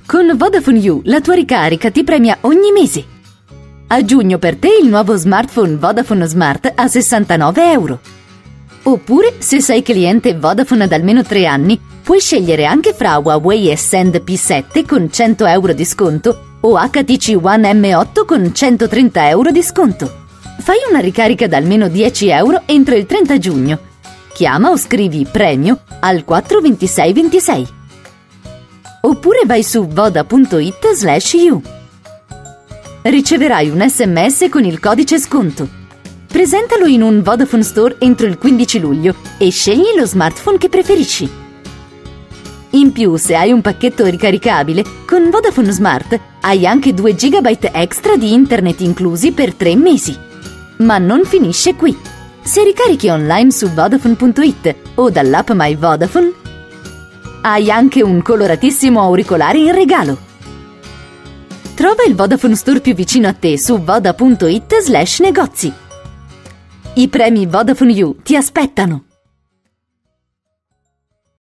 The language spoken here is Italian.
Con Vodafone You la tua ricarica ti premia ogni mese. A giugno per te il nuovo smartphone Vodafone Smart a 69 euro. Oppure, se sei cliente Vodafone da almeno 3 anni, puoi scegliere anche fra Huawei Ascend P7 con 100 euro di sconto o HTC One M8 con 130 euro di sconto. Fai una ricarica da almeno 10 euro entro il 30 giugno. Chiama o scrivi premio al 42626. Oppure vai su voda.it/you. Riceverai un SMS con il codice sconto. Presentalo in un Vodafone Store entro il 15 luglio e scegli lo smartphone che preferisci. In più, se hai un pacchetto ricaricabile, con Vodafone Smart hai anche 2 GB extra di internet inclusi per 3 mesi. Ma non finisce qui. Se ricarichi online su Vodafone.it o dall'app My Vodafone, hai anche un coloratissimo auricolare in regalo. Trova il Vodafone Store più vicino a te su voda.it/negozi. I premi Vodafone You ti aspettano!